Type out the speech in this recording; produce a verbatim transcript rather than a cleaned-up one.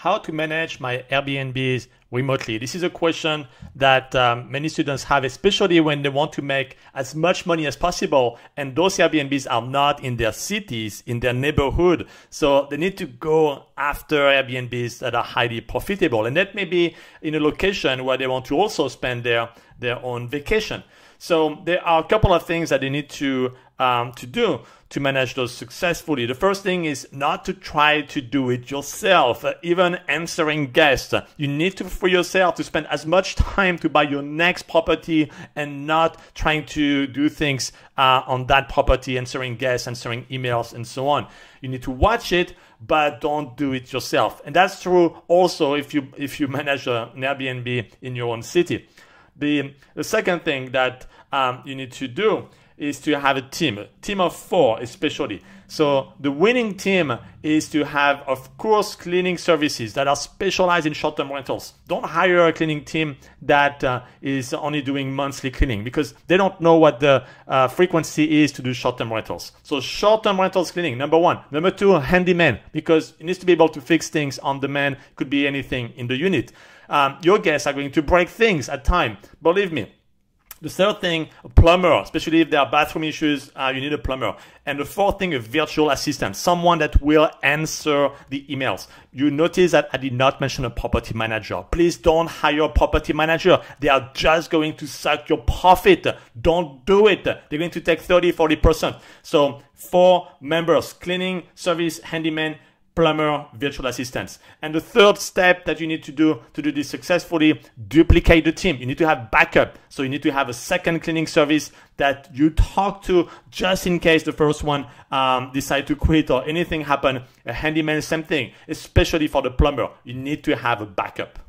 how to manage my Airbnbs remotely. This is a question that um, many students have, especially when they want to make as much money as possible. And those Airbnbs are not in their cities, in their neighborhood. So they need to go after Airbnbs that are highly profitable. And that may be in a location where they want to also spend their, their own vacation. So there are a couple of things that they need to um, to do to manage those successfully. The first thing is not to try to do it yourself. Uh, even answering guests, you need to free yourself to spend as much time to buy your next property and not trying to do things uh, on that property, answering guests, answering emails, and so on. You need to watch it, but don't do it yourself. And that's true also if you if you manage a, an Airbnb in your own city. The, the second thing that um, you need to do is to have a team, a team of four especially. So the winning team is to have, of course, cleaning services that are specialized in short-term rentals. Don't hire a cleaning team that uh, is only doing monthly cleaning because they don't know what the uh, frequency is to do short-term rentals. So short-term rentals cleaning, number one. Number two, handyman, because it needs to be able to fix things on demand. Could be anything in the unit. Um, your guests are going to break things at time. Believe me. The third thing, a plumber, especially if there are bathroom issues, uh, you need a plumber. And the fourth thing, a virtual assistant, someone that will answer the emails. You notice that I did not mention a property manager. Please don't hire a property manager. They are just going to suck your profit. Don't do it. They're going to take thirty, forty percent. So four members, cleaning, service, handyman, plumber, virtual assistants. And the third step that you need to do to do this successfully, duplicate the team. You need to have backup. So you need to have a second cleaning service that you talk to just in case the first one um, decide to quit or anything happen. A handyman, same thing, especially for the plumber. You need to have a backup.